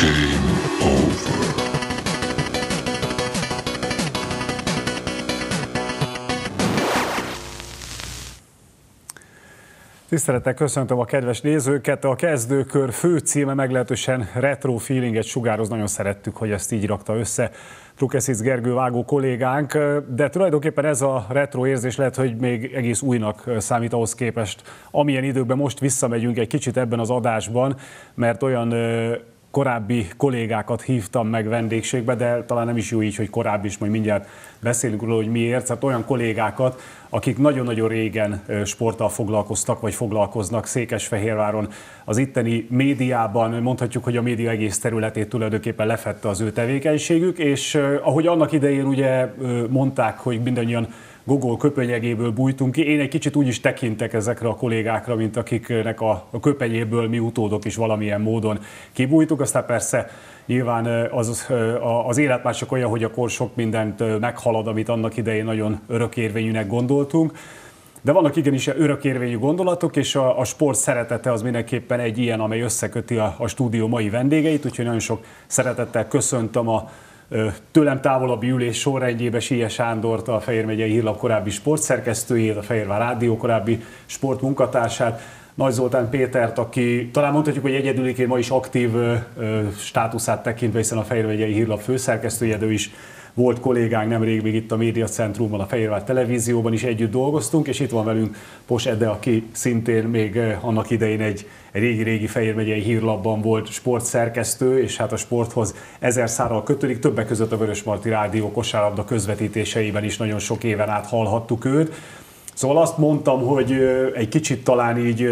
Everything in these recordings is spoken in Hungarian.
Tisztelettel köszöntöm a kedves nézőket. A kezdőkör főcíme meglehetősen retro feelinget sugároz, nagyon szerettük, hogy ezt így rakta össze Trukeszic Gergő vágó kollégánk, de tulajdonképpen ez a retro érzés lehet, hogy még egész újnak számít ahhoz képest, amilyen időkben most visszamegyünk egy kicsit ebben az adásban, mert olyan korábbi kollégákat hívtam meg vendégségbe, de talán nem is jó így, hogy korábbi is, majd mindjárt beszélünk róla, hogy miért. Tehát olyan kollégákat, akik nagyon-nagyon régen sporttal foglalkoztak, vagy foglalkoznak Székesfehérváron. Az itteni médiában mondhatjuk, hogy a média egész területét tulajdonképpen lefedte az ő tevékenységük, és ahogy annak idején ugye mondták, hogy mindannyian Gogol köpenyegéből bújtunk ki. Én egy kicsit úgy is tekintek ezekre a kollégákra, mint akiknek a köpenyéből mi utódok is valamilyen módon kibújtuk. Aztán persze nyilván az élet már csak olyan, hogy akkor sok mindent meghalad, amit annak idején nagyon örökérvényűnek gondoltunk. De vannak igenis örökérvényű gondolatok, és a sport szeretete az mindenképpen egy ilyen, amely összeköti a stúdió mai vendégeit, úgyhogy nagyon sok szeretettel köszöntöm a tőlem távolabbi ülés sorrendjébe Sille Sándort, a Fejér megyei Hírlap korábbi sportszerkesztőjét, a Fehérvár Rádió korábbi sportmunkatársát, Nagy Zoltán Pétert, aki talán mondhatjuk, hogy egyedüliként ma is aktív státuszát tekintve, hiszen a Fejér megyei Hírlap főszerkesztője, de ő is volt kollégánk nemrég még itt a Médiacentrumban, a Fehérvár Televízióban is együtt dolgoztunk, és itt van velünk Pos Ede, aki szintén még annak idején egy régi-régi Fejér megyei Hírlapban volt sportszerkesztő, és hát a sporthoz ezer szálral kötődik, többek között a Vörösmarty Rádió kosárlabda közvetítéseiben is nagyon sok éven át hallhattuk őt. Szóval azt mondtam, hogy egy kicsit talán így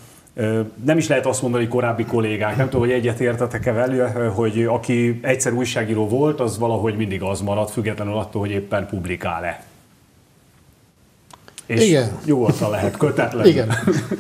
nem is lehet azt mondani, hogy korábbi kollégák, nem tudom, hogy egyetértetek-e vele, hogy aki egyszer újságíró volt, az valahogy mindig az marad, függetlenül attól, hogy éppen publikál-e. És igen. Nyugodtan lehet, kötetlen. Igen.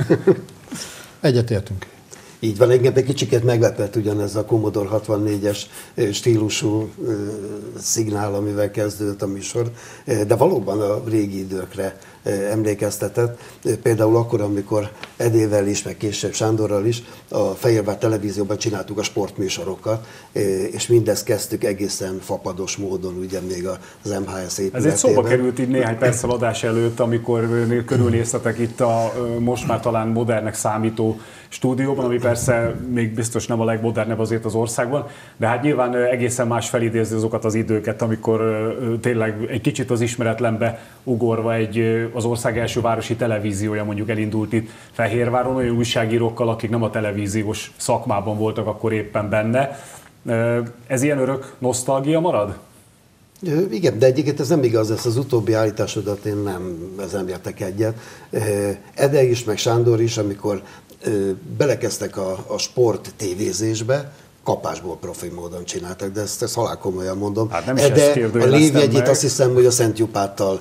Egyetértünk. Így van, engem egy kicsiket meglepett ugyanez a Commodore 64-es stílusú szignál, amivel kezdődött a műsor, de valóban a régi időkre emlékeztetett. Például akkor, amikor Edével is, meg később Sándorral is a Fehérvár Televízióban csináltuk a sportműsorokat, és mindezt kezdtük egészen fapados módon, ugye még az MHS épületében. Ez egy szóba került így néhány perccel adás előtt, amikor körülnéztetek itt a most már talán modernnek számító stúdióban, ami persze még biztos nem a legmodernebb azért az országban, de hát nyilván egészen más felidézni azokat az időket, amikor tényleg egy kicsit az ismeretlenbe ugorva az ország első városi televíziója mondjuk elindult itt Fehérváron, olyan újságírókkal, akik nem a televíziós szakmában voltak akkor éppen benne. Ez ilyen örök nosztalgia marad? Igen, de egyébként ez nem igaz, ezt az utóbbi állításodat én nem értek egyet. Ede is, meg Sándor is, amikor belekezdtek a sport tévézésbe, kapásból profi módon csináltak, de ezt halálkomolyan mondom. Hát nem is ezt a lévjegyét azt hiszem, hogy a Szent Jupáttal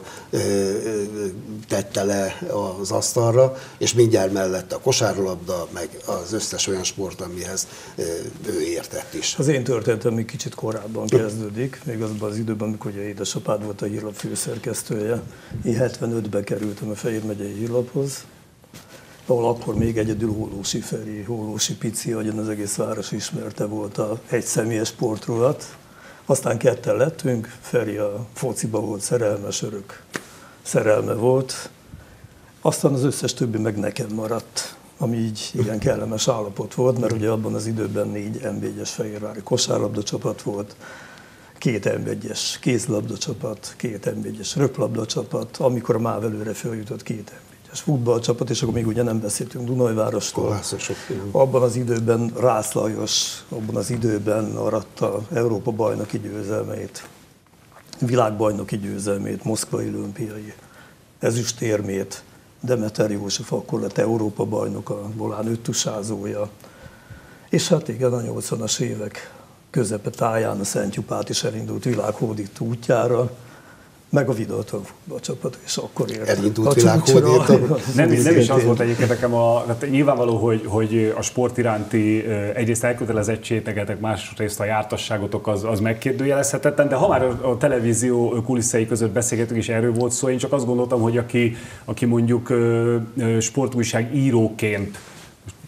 tette le az asztalra, és mindjárt mellett a kosárlabda, meg az összes olyan sport, amihez ő értett is. Az én történetem még kicsit korábban kezdődik, még azban az időben, amikor ugye édesapád volt a Hírlap főszerkesztője. Én 75-ben kerültem a Fejér megyei Hírlaphoz, ahol akkor még egyedül Hollósy Feri, Hollósy Pici, ahogyan az egész város ismerte, volt egy személyes sportrovat. Aztán ketten lettünk, Feri a fociba volt szerelmes, örök szerelme volt. Aztán az összes többi meg nekem maradt, ami így igen kellemes állapot volt, mert ugye abban az időben 4 NB1-es fehérvári kosárlabda csapat volt, 2 NB1-es kézlabda csapat, 2 NB1-es röplabda csapat, amikor a Mávelőre feljutott 2 NB1-es futballcsapat, és akkor még ugye nem beszéltünk Dunajvárostól. Abban az időben Rász Lajos, abban az időben aratta Európa bajnoki győzelmeit, világbajnoki győzelmét, moszkvai olimpiai ezüstérmét, Demeter József akkor lett Európa bajnok, a volán öttusázója. És hát igen, a 80-as évek közepe táján a Szent Jupát is elindult világhódító útjára, meg a Videóton futballcsapat, és akkor értem. Elindult világhódító. Nem is az volt egyébként nekem, nyilvánvaló, hogy a sport iránti egyrészt elkötelezettségetek, másrészt a jártasságotok az megkérdőjelezhetetlen, de ha már a televízió kulisszai között beszélgetünk, és erről volt szó, én csak azt gondoltam, hogy aki mondjuk sportújság íróként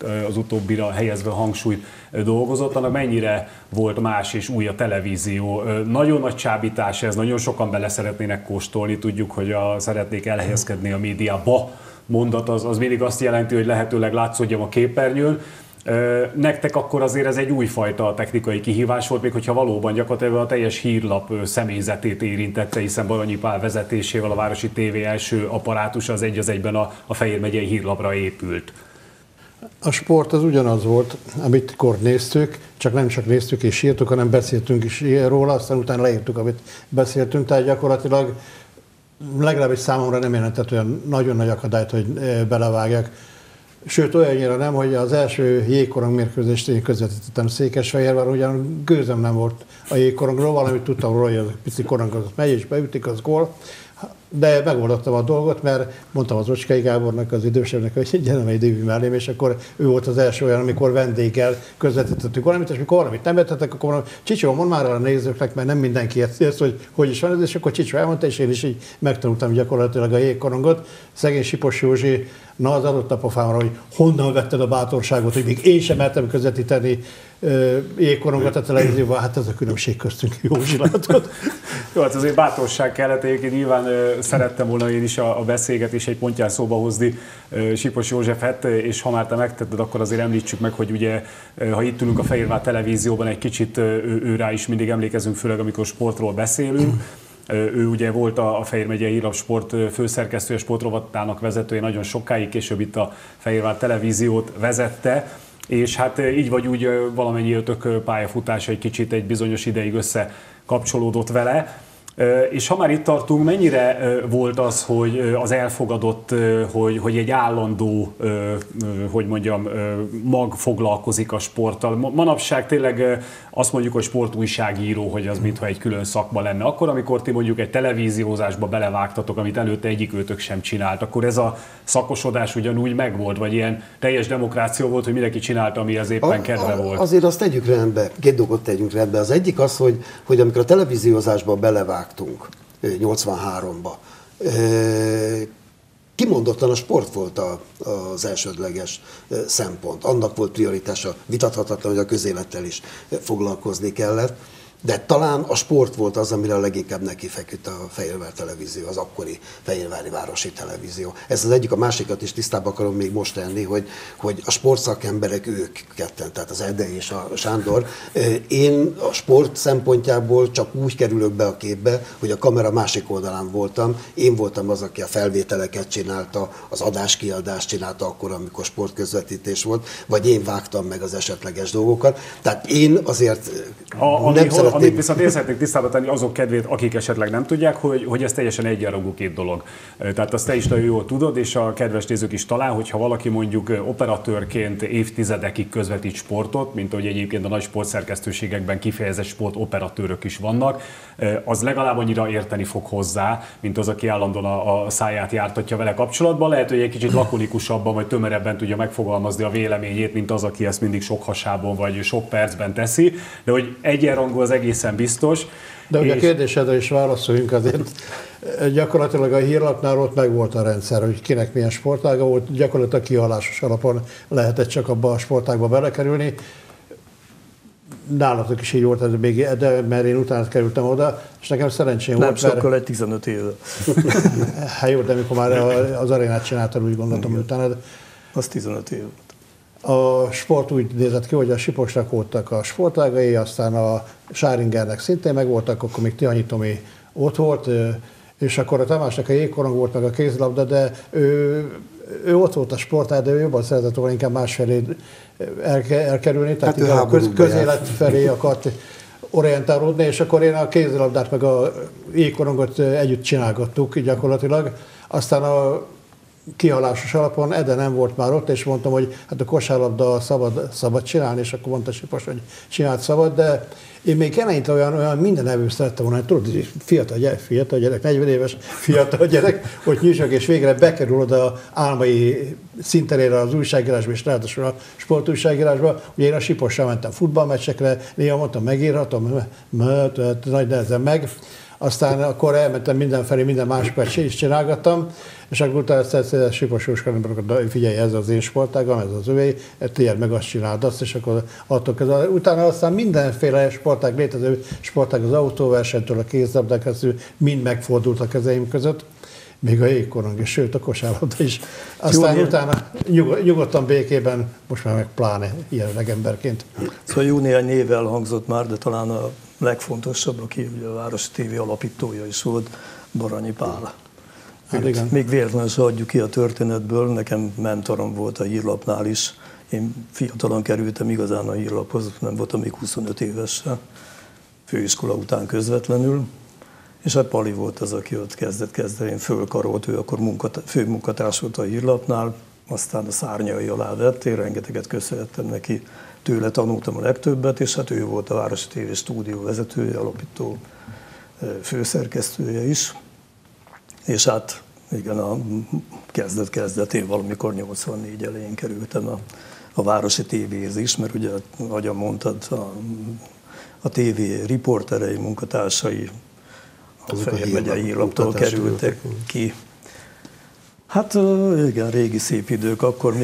az utóbbira helyezve hangsúlyt dolgozott, annak mennyire volt más és új a televízió. Nagyon nagy csábítás ez, nagyon sokan bele szeretnének kóstolni, tudjuk, hogy szeretnék elhelyezkedni a médiába mondat, az mindig azt jelenti, hogy lehetőleg látszódjam a képernyőn. Nektek akkor azért ez egy újfajta technikai kihívás volt, még hogyha valóban gyakorlatilag a teljes hírlap személyzetét érintette, hiszen Baranyi Pál vezetésével a Városi TV első apparátusa az egy az egyben a Fejér megyei hírlapra épült. A sport az ugyanaz volt, amit akkor néztük, csak nem csak néztük és írtuk, hanem beszéltünk is róla, aztán utána leírtuk, amit beszéltünk, tehát gyakorlatilag legalábbis számomra nem jelentett olyan nagyon nagy akadályt, hogy belevágjak. Sőt, olyannyira nem, hogy az első jégkorong mérkőzést én közvetítettem Székesfehérvár, ugyan gőzöm nem volt a jégkorongról, valamit tudtam róla, hogy az a pici korong az megy és beütik, az gól. De megoldottam a dolgot, mert mondtam az Ocskai Gábornak, az idősebbnek, hogy gyere meg Dévi mellém, és akkor ő volt az első olyan, amikor vendéggel közvetítettük valamit, és mikor valamit nem értettek, akkor mondom, Csicsó, mondd már el a nézőknek, mert nem mindenki érsz, hogy is van ez, és akkor Csicsó elmondta, és én is így megtanultam gyakorlatilag a jégkorongot. Szegény Sipos Józsi, na az adott a pofámra, hogy honnan vetted a bátorságot, hogy még én sem mertem közvetíteni jégkorongot a televízióban, hát ez a különbség köztünk, Józsi, látod. Jó, hát azért bátorság kellett, egyébként nyilván szerettem volna én is a beszélgetés egy pontján szóba hozni Sipos Józsefet, és ha már te megtetted, akkor azért említsük meg, hogy ugye, ha itt ülünk a Fehérvár televízióban, egy kicsit őrá is mindig emlékezünk, főleg amikor sportról beszélünk. Ő ugye volt a Fejér megyei hírlap sport főszerkesztője, sportrovatának vezetője nagyon sokáig, később itt a Fehérvár televíziót vezette, és hát így vagy úgy valamennyi ötök pályafutása egy kicsit egy bizonyos ideig összekapcsolódott vele. És ha már itt tartunk, mennyire volt az, hogy az elfogadott, hogy egy állandó, hogy mondjam, mag foglalkozik a sporttal? Manapság tényleg azt mondjuk, hogy sportújságíró, hogy az mintha egy külön szakma lenne. Akkor, amikor ti mondjuk egy televíziózásba belevágtatok, amit előtte egyik őtök sem csinált, akkor ez a szakosodás ugyanúgy megvolt, vagy ilyen teljes demokrácia volt, hogy mindenki csinálta, ami az éppen kedve volt? Azért azt tegyük rendbe, két dolgot tegyünk rendbe. Az egyik az, hogy amikor a televíziózásba belevágtunk 83-ba, kimondottan a sport volt az elsődleges szempont. Annak volt prioritása, vitathatatlan, hogy a közélettel is foglalkozni kellett. De talán a sport volt az, amire a leginkább nekifeküdt a Fehérvár televízió, az akkori Fehérvári Városi Televízió. Ez az egyik, a másikat is tisztába akarom még most tenni, hogy a sportszakemberek ők ketten, tehát az Ede és a Sándor. Én a sport szempontjából csak úgy kerülök be a képbe, hogy a kamera másik oldalán voltam. Én voltam az, aki a felvételeket csinálta, az adáskiadást csinálta akkor, amikor sportközvetítés volt, vagy én vágtam meg az esetleges dolgokat. Tehát én azért Amit viszont én szeretnék tisztába tenni azok kedvét, akik esetleg nem tudják, hogy ez teljesen egyenrangú két dolog. Tehát azt te is nagyon jól tudod, és a kedves nézők is talán, hogyha valaki mondjuk operatőrként évtizedekig közvetít sportot, mint ahogy egyébként a nagy sportszerkesztőségekben kifejezett sportoperatőrök is vannak, az legalább annyira érteni fog hozzá, mint az, aki állandóan a száját jártatja vele kapcsolatban. Lehet, hogy egy kicsit lakonikusabban vagy tömörebben tudja megfogalmazni a véleményét, mint az, aki ezt mindig sok hasában vagy sok percben teszi, de hogy egyenrangú az egészen biztos. De ugye a kérdésedre is válaszoljunk azért. Gyakorlatilag a hírlapnál ott meg volt a rendszer, hogy kinek milyen sportága volt, gyakorlatilag kihalásos alapon lehetett csak abba a sportágba belekerülni. Nálatok is így volt ez még, de mert én utána kerültem oda, és nekem szerencsém volt. Nem sokkal, egy 15 éve. Hát jó, de amikor már az arénát csináltad, úgy gondoltam utána. De az 15 év. A sport úgy nézett ki, hogy a Siposnak voltak a sportágai, aztán a Sáringernek szintén megvoltak, akkor még Tihanyi Tomi ott volt, és akkor a Tamásnak a jégkorong volt, meg a kézilabda, de ő ott volt a sportág, de ő jobban szeretett volna inkább másfelé elkerülni, tehát hát a közélet felé akart orientálódni, és akkor én a kézilabdát meg a jégkorongot együtt csinálgattuk gyakorlatilag. Aztán a kihalásos alapon Ede nem volt már ott, és mondtam, hogy hát a kosárlabda szabad csinálni, és akkor mondta Sipos, hogy csinált szabad, de én még eleinte olyan minden evő szerettem volna, hogy tudod, fiatal gyerek, 40 éves fiatal gyerek, hogy nyissak, és végre bekerül oda álmai szinterére az újságírásba, és ráadásul a sportújságírásba. Ugye én a Sipossal mentem futballmeccsekre, néha mondtam, megírhatom, mert nagy nehezen meg. aztán akkor elmentem mindenfelé, minden másokat is csinálgattam, és akkor utána ezt Sipos Jóskának, figyelj, ez az én sportágam, ez az övé, tiéd meg azt csináld azt, és akkor attól kezdve. Utána aztán mindenféle sportág, létező sportág, az autóversenytől a kézlabdákhoz mind megfordult a kezeim között, még a jégkorong is, sőt a kosárlabda is. Aztán utána nyugodtan, békében, most már meg pláne ilyen emberként. Szóval jó néhány név elhangzott már, de talán a legfontosabb, aki ugye a Városi TV alapítója is volt, Baranyi Pál. Hát még véletlenül se adjuk ki a történetből, nekem mentorom volt a hírlapnál is. Én fiatalon kerültem igazán a hírlaphoz, nem voltam még 25 évesen, főiskola után közvetlenül. És hát Pali volt az, aki ott kezdetén fölkarolt, ő akkor főmunkatárs volt a hírlapnál, aztán a szárnyai alá vett, én rengeteget köszönhettem neki, tőle tanultam a legtöbbet, és hát ő volt a Városi TV stúdió vezetője, alapító főszerkesztője is. És hát igen, a kezdetén valamikor 84 elején kerültem a Városi TV-hez is, mert ugye, ahogyan mondtad, a TV riporterei, munkatársai a Fejér megyei hírlaptól kerültek ki. Hát igen, régi szép idők, akkor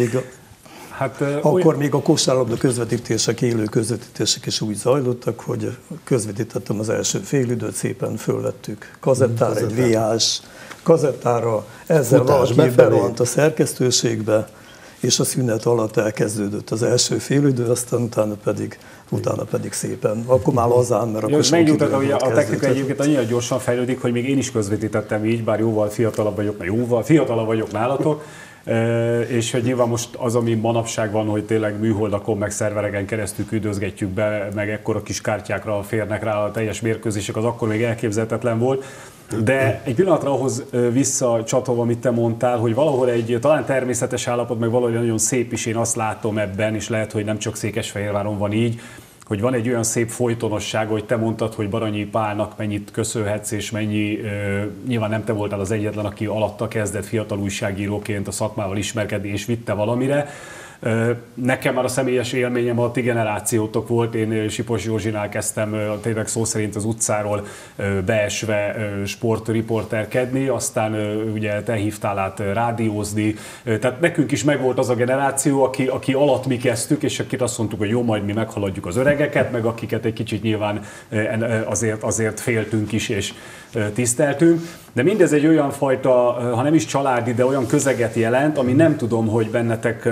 még a kosárlabda közvetítések, élő közvetítések is úgy zajlottak, hogy közvetítettem az első félidőt, szépen fölvettük kazettára, egy VHS kazettára, ezzel valaki berohant a szerkesztőségbe, és a szünet alatt elkezdődött az első félidő, aztán utána pedig szépen, akkor már lazán, mert akkor sok idő volt. A technika egyébként annyira gyorsan fejlődik, hogy még én is közvetítettem így, bár jóval fiatalabb vagyok nálatok, és hogy nyilván most az, ami manapság van, hogy tényleg műholdakon, meg szervereken keresztül küldözgetjük be, meg ekkora kis kártyákra férnek rá a teljes mérkőzések, az akkor még elképzelhetetlen volt. De egy pillanatra ahhoz visszacsatolva, amit te mondtál, hogy valahol egy talán természetes állapot, meg valahogy nagyon szép is, én azt látom ebben, és lehet, hogy nem csak Székesfehérváron van így, hogy van egy olyan szép folytonosság, hogy te mondtad, hogy Baranyi Pálnak mennyit köszönhetsz, és mennyi, nyilván nem te voltál az egyetlen, aki alatta kezdett fiatal újságíróként a szakmával ismerkedni, és vitte valamire. Nekem már a személyes élményem a ti generációtok volt, én Sipos Józsinál kezdtem tényleg szó szerint az utcáról beesve sportriporterkedni, aztán ugye te hívtál át rádiózni, tehát nekünk is megvolt az a generáció, aki alatt mi kezdtük, és akit azt mondtuk, hogy jó, majd mi meghaladjuk az öregeket, meg akiket egy kicsit nyilván azért féltünk is, és tiszteltünk. De mindez egy olyan fajta, ha nem is családi, de olyan közeget jelent, ami nem tudom, hogy bennetek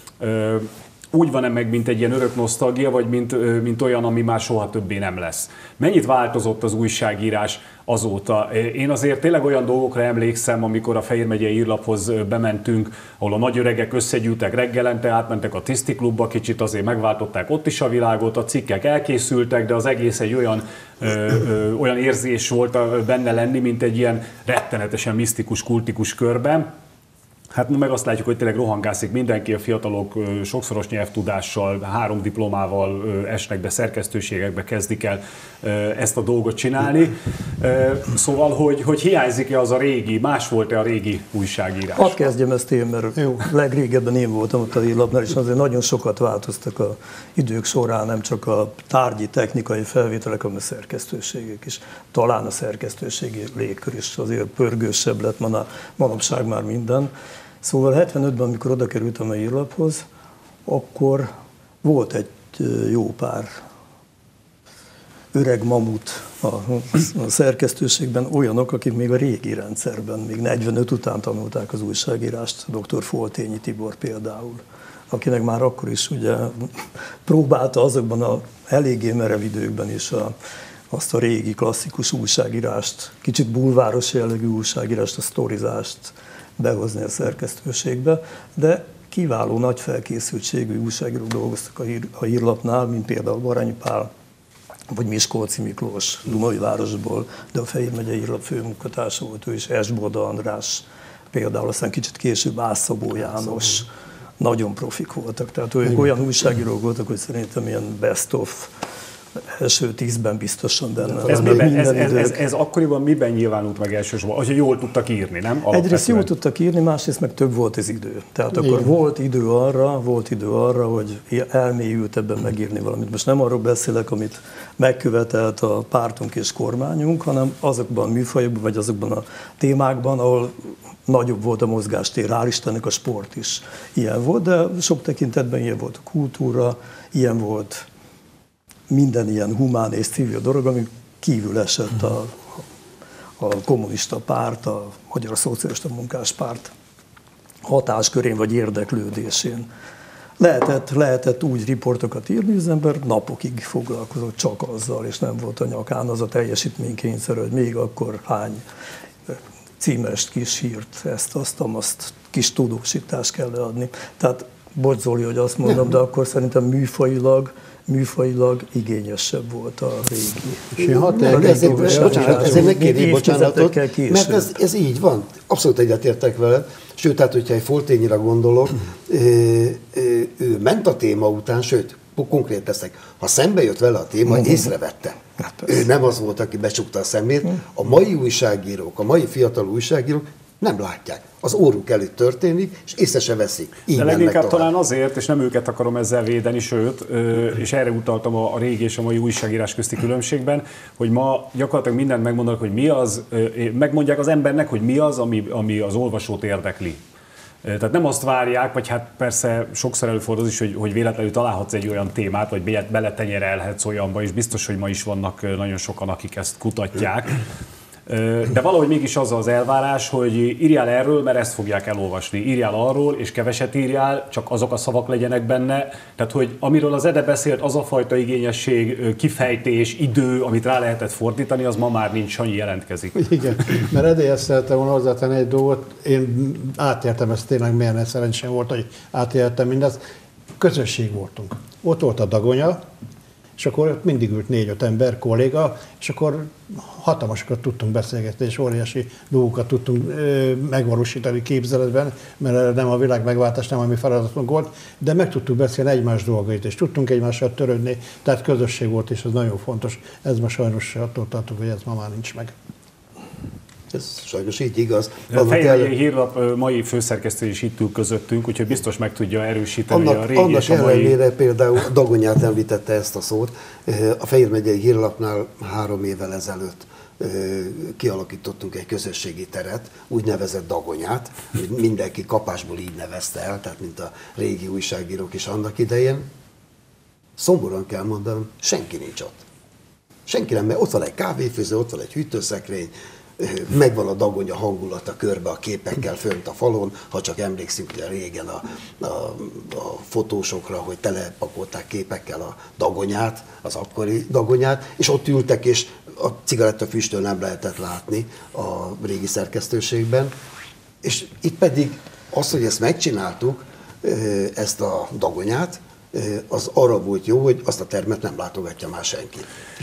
úgy van-e meg, mint egy ilyen örök nosztalgia, vagy mint olyan, ami már soha többé nem lesz. Mennyit változott az újságírás azóta? Én azért tényleg olyan dolgokra emlékszem, amikor a Fejér megyei hírlaphoz bementünk, ahol a nagyöregek összegyűltek reggelente, átmentek a Tiszti Klubba, kicsit azért megváltották ott is a világot, a cikkek elkészültek, de az egész egy olyan érzés volt benne lenni, mint egy ilyen rettenetesen misztikus, kultikus körben. Hát meg azt látjuk, hogy tényleg rohangászik mindenki, a fiatalok sokszoros nyelvtudással, 3 diplomával esnek be, szerkesztőségekbe kezdik el ezt a dolgot csinálni. Szóval, hogy hiányzik-e az a régi, más volt-e a régi újságírás? Hadd kezdjem ezt én, mert legrégebben én voltam ott a hírlapnál, és azért nagyon sokat változtak az idők során, nem csak a tárgyi, technikai felvételek, hanem a szerkesztőségek is. Talán a szerkesztőségi légkör is azért pörgősebb lett manapság már minden. Szóval 75-ben, amikor oda kerültem a hírlaphoz, akkor volt egy jó pár öreg mamut a szerkesztőségben, olyanok, akik még a régi rendszerben, még 45 után tanulták az újságírást, dr. Foltényi Tibor például, akinek már akkor is ugye próbálta azokban a eléggé merev időkben is azt a régi klasszikus újságírást, kicsit bulváros jellegű újságírást, a sztorizást behozni a szerkesztőségbe, de kiváló nagy felkészültségű újságírók dolgoztak a hírlapnál, mint például Baranyi Pál, vagy Miskolci Miklós, Dunajvárosból, de a Fejér megyei hírlap főmunkatársa volt ő is, Esboda András, például aztán kicsit később Ászabó János, nagyon profik voltak, tehát olyan újságírók voltak, hogy szerintem ilyen best of első 10-ben biztosan benne. Ez akkoriban miben nyilvánult meg elsősorban? Hogy jól tudtak írni, nem? Egyrészt jól tudtak írni, másrészt meg több volt az idő. Tehát akkor volt idő arra, hogy elmélyültebben megírni valamit. Most nem arról beszélek, amit megkövetelt a pártunk és kormányunk, hanem azokban a műfajokban, vagy azokban a témákban, ahol nagyobb volt a mozgástér, hál' Istennek a sport is ilyen volt, de sok tekintetben ilyen volt a kultúra, ilyen volt minden ilyen humán és civil dolog, ami kívül esett a kommunista párt, a Magyar Szocialista Munkáspárt hatáskörén vagy érdeklődésén. Lehetett úgy riportokat írni, hogy az ember napokig foglalkozott csak azzal, és nem volt a nyakán az a teljesítménykényszer, hogy még akkor hány címest, kis hírt, ezt, azt kis tudósítást kell leadni. Tehát bocs Zoli, hogy azt mondom, de akkor szerintem műfajilag igényesebb volt a régi. Ezért megkérjük bocsánatot, mert ez így van. Abszolút egyetértek veled. Sőt, tehát, hogyha egy Foltényre gondolok, ő ment a téma után, sőt, konkrét teszek, ha szembe jött vele a téma, észrevette. Ő nem az volt, aki becsukta a szemét. A mai újságírók, a mai fiatal újságírók nem látják. Az óruk előtt történik, és észre se veszik. De leginkább talán azért, és nem őket akarom ezzel védeni, sőt, és erre utaltam a régi és a mai újságírás közti különbségben, hogy ma gyakorlatilag mindent megmondanak, hogy mi az, megmondják az embernek, hogy mi az, ami az olvasót érdekli. Tehát nem azt várják, vagy hát persze sokszor előfordul az is, hogy véletlenül találhatsz egy olyan témát, vagy beletenyerelhetsz olyanba, és biztos, hogy ma is vannak nagyon sokan, akik ezt kutatják. De valahogy mégis az az elvárás, hogy írjál erről, mert ezt fogják elolvasni. Írjál arról, és keveset írjál, csak azok a szavak legyenek benne. Tehát, hogy amiről az Ede beszélt, az a fajta igényesség, kifejtés, idő, amit rá lehetett fordítani, az ma már nincs, Sanyi jelentkezik. Igen, mert Ede ezt szerettem volna hozzátenni egy dolgot. Én átértem ezt, tényleg milyen szerencsém volt, hogy átéltem mindezt. Közösség voltunk. Ott volt a Dagonya, és akkor mindig ült 4-5 ember, kolléga, és akkor hatalmasokat tudtunk beszélgetni, és óriási dolgokat tudtunk megvalósítani képzeletben, mert nem a világ megváltás, nem a mi feladatunk volt, de meg tudtuk beszélni egymás dolgait, és tudtunk egymással törődni, tehát közösség volt, és ez nagyon fontos. Ez ma sajnos attól tartunk, hogy ez ma már nincs meg. Ez sajnos így igaz. A Fejmegyei Hírlap mai főszerkesztő is itt ül közöttünk, úgyhogy biztos meg tudja erősíteni a régi és a mai... ellenére például Dagonyát említette ezt a szót. A Fejmegyei Hírlapnál 3 évvel ezelőtt kialakítottunk egy közösségi teret, úgynevezett Dagonyát, mindenki kapásból így nevezte el, tehát mint a régi újságírók is annak idején. Szomorúan kell mondanom, senki nincs ott. Senki nem, mert ott van egy kávéfőző, ott van egy hűtőszekrény, megvan a Dagonya hangulata körbe a képekkel fönt a falon, ha csak emlékszünk ugye régen a fotósokra, hogy telepakolták képekkel a Dagonyát, az akkori Dagonyát, és ott ültek, és a cigarettafüsttől nem lehetett látni a régi szerkesztőségben. És itt pedig az, hogy ezt megcsináltuk, ezt a Dagonyát, az arra volt jó, hogy azt a termet nem látogatja már senki.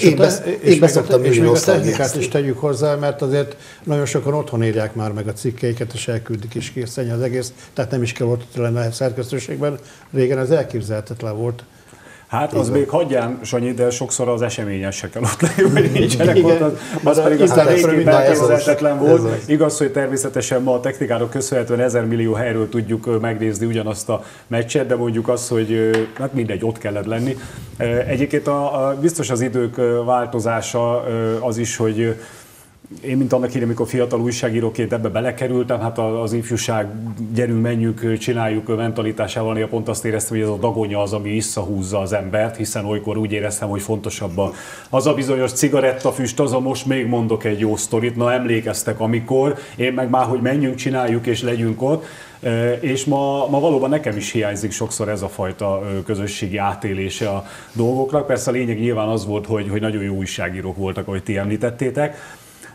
Én beszoktam ülni a technikát is tegyük hozzá, mert azért nagyon sokan otthon írják már meg a cikkeiket, és elküldik is készíteni az egész, tehát nem is kell ott lenni a szerkesztőségben. Régen ez elképzelhetetlen volt. Hát az még hagyján, Sanyi, de sokszor az eseményesekkel ott lenni, hogy nincsenek ott, az pedig aztán végképp elképzelhetetlen volt. Igaz, hogy természetesen ma a technikának köszönhetően 1000 millió helyről tudjuk megnézni ugyanazt a meccset, de mondjuk az, hogy hát mindegy, ott kellett lenni. Egyébként biztos az idők változása az is, hogy én, mint annak idején, amikor fiatal újságíróként ebbe belekerültem, hát az ifjúság, gyerünk, menjünk, csináljuk mentalitásával, néha pont azt éreztem, hogy ez a Dagonya az, ami visszahúzza az embert, hiszen olykor úgy éreztem, hogy fontosabb az a bizonyos cigarettafüst, az a most még mondok egy jó sztorit, na emlékeztek amikor, én meg már, hogy menjünk, csináljuk és legyünk ott. És ma valóban nekem is hiányzik sokszor ez a fajta közösségi átélése a dolgoknak. Persze a lényeg nyilván az volt, hogy nagyon jó újságírók voltak, ahogy ti említettétek.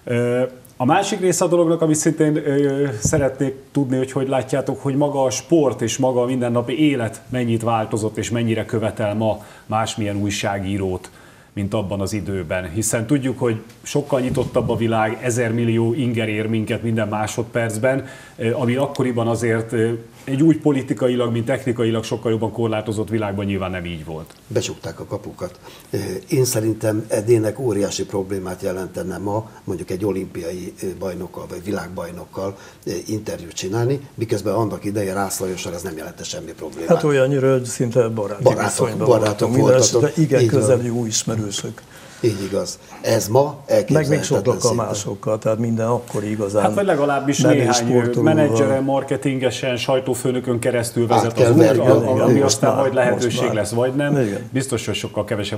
A másik része a dolognak, amit szintén szeretnék tudni, hogy látjátok, hogy maga a sport és maga a mindennapi élet mennyit változott és mennyire követel ma másmilyen újságírót, mint abban az időben. Hiszen tudjuk, hogy sokkal nyitottabb a világ, 1000 millió inger ér minket minden másodpercben, ami akkoriban azért egy úgy politikailag, mint technikailag sokkal jobban korlátozott világban nyilván nem így volt. Becsukták a kapukat. Én szerintem edének óriási problémát jelentene ma mondjuk egy olimpiai bajnokkal vagy világbajnokkal interjút csinálni, miközben annak idején Rász Lajossal ez nem jelente semmi problémát. Hát olyannyira, hogy szinte barátok voltatok. Igen, közeli új ismerősök. Így igaz. Ez ma elképzelhetetlen. Meg még sokakkal másokkal, tehát minden akkor igazán. Hát vagy legalábbis néhány menedzseren, marketingesen, sajtófőnökön keresztül vezet az út, ami aztán majd lehetőség lesz, vagy nem. Igen. Biztos, hogy sokkal kevesebb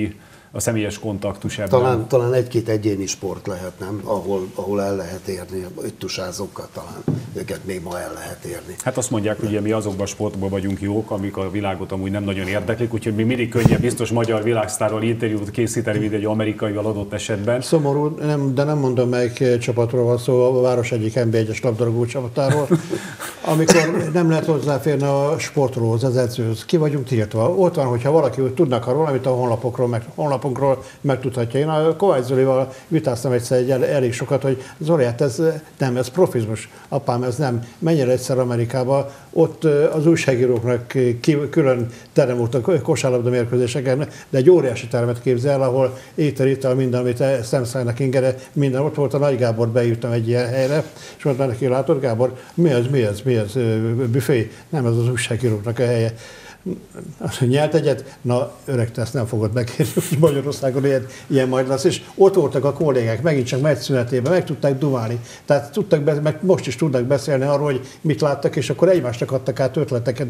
a személyes kontaktus ebben. Talán egy-két egyéni sport lehet, nem? Ahol el lehet érni, öttusázókkal talán őket még ma el lehet érni. Hát azt mondják, hogy mi azokban a sportban vagyunk jók, amik a világot amúgy nem nagyon érdeklik, úgyhogy még mindig könnyebb biztos magyar világsztárral interjút készíteni, mint egy amerikaival adott esetben. Szomorú, de nem mondom, melyik csapatról van szó, a város egyik NB1-es labdarúgó csapatáról, amikor nem lehet hozzáférni a sportról, az edzőhöz. Ki vagyunk tiltva. Ott van, hogyha valaki tudnak arról, amit a honlapunkról megtudhatja. Én a Kovács Zolival vitáztam egyszer elég sokat, hogy Zoli, hát ez profizmus. Apám, ez nem. Mennyire egyszer Amerikában, ott az újságíróknak külön terem volt a kosárlabda mérkőzéseken, de egy óriási termet képzel, ahol étel, minden, amit szemszállnak ingere, minden ott volt. A Nagy Gábor beírtam egy ilyen helyre, és mondta neki, látod Gábor, mi az, büfé? Nem, ez az újságíróknak a helye. Azt nyert egyet, na öreg, te ezt nem fogod megkérni, hogy Magyarországon ilyen majd lesz. És ott voltak a kollégák, megint csak meccs szünetében, meg tudták dumálni. Tehát meg most is tudnak beszélni arról, hogy mit láttak, és akkor egymásnak adtak át ötleteket.